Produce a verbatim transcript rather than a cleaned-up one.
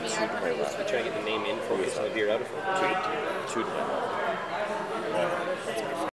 You're trying to get the name in focus and the beer out of focus. Two to one.